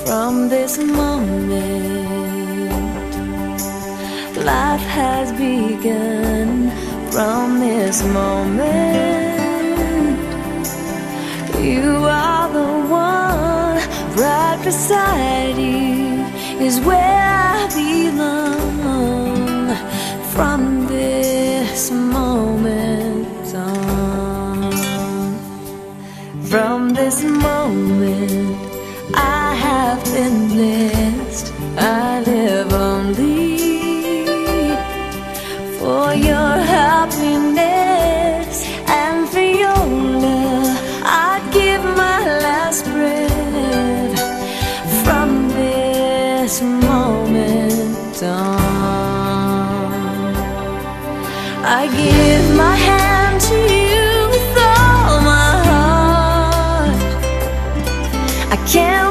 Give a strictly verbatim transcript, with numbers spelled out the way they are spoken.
From this moment, life has begun. From this moment, you are the one. Right beside you is where I belong. From this moment on, from this moment, I have been blessed. I live only for your happiness and for your love. I'd give my last breath. From this moment on, I give my hand to you with all my heart. I can't